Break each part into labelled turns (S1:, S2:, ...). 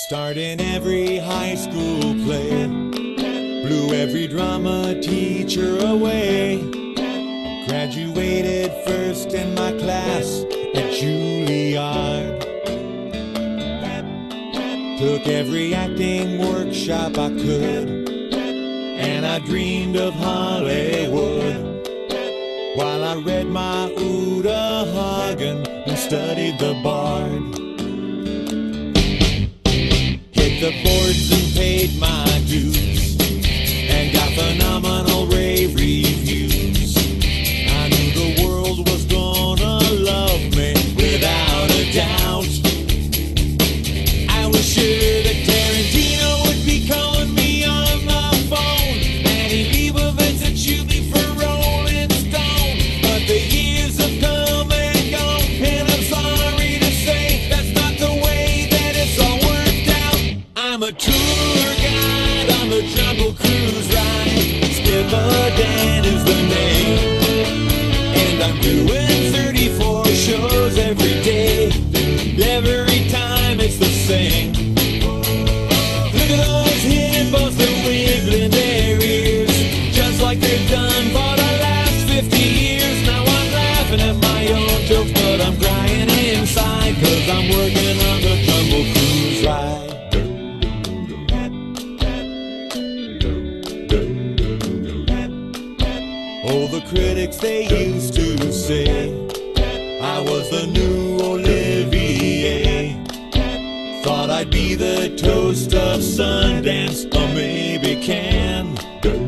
S1: Starting every high school play, blew every drama teacher away. Graduated first in my class at Juilliard. Took every acting workshop I could, and I dreamed of Hollywood. While I read my Uta Hagen and studied the Bard. Hit the boards and paid my dues, and got phenomenal rave reviews. I knew the world was gonna love me without a doubt. I was sure that Tarantino would be calling me on the phone, and Yankovic would shoot me for Rolling Stone. But the years have come and gone, and I'm sorry to say that's not the way that it's all worked out. I'm a tour guide on the Jungle Cruise ride. Skipper Dan is the name, and I'm doing 34 shows every day. Every time it's the same. Look at those hippos, they're wiggling their ears, just like they've done for the last 50 years. Now I'm laughing at my own jokes, but I'm crying inside, 'cause I'm working on the Jungle Cruise ride. Oh, the critics, they used to say I was the new Olivier. Thought I'd be the toast of Sundance, or maybe Cannes.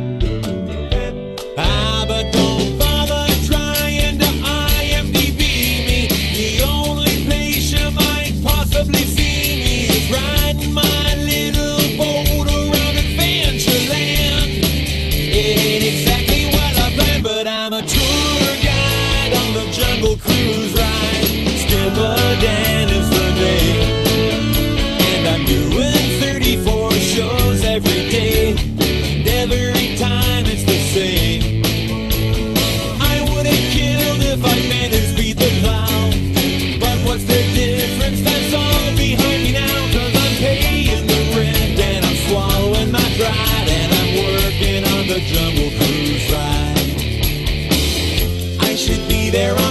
S1: But don't bother trying to IMDb me. The only place you might possibly see me is riding my little boat around Adventureland. It ain't exactly what I planned, but I'm a tour guide on the Jungle Cruise ride. Skipper Dan is the name, and I'm doing 34 shows every day, and every time it's the same. I would have killed if I managed to beat the clown, but what's the difference? That's all behind me now, 'cause I'm paying the rent, and I'm swallowing my pride, and I'm working on the Jungle Cruise ride. I should be there